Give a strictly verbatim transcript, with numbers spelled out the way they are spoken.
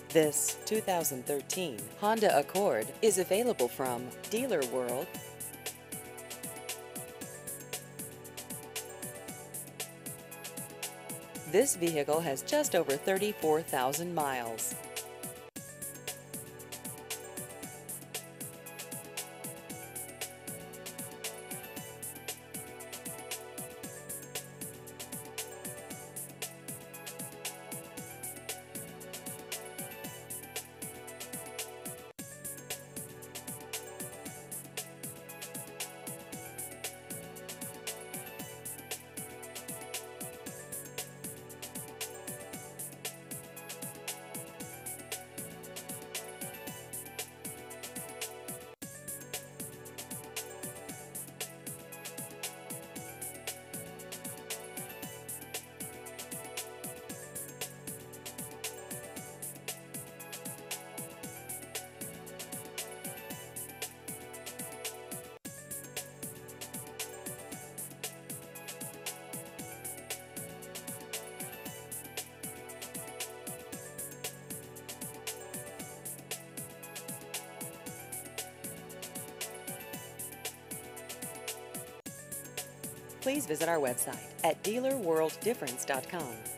This two thousand thirteen Honda Accord is available from Dealer World. This vehicle has just over thirty-four thousand miles. Please visit our website at dealer world difference dot com.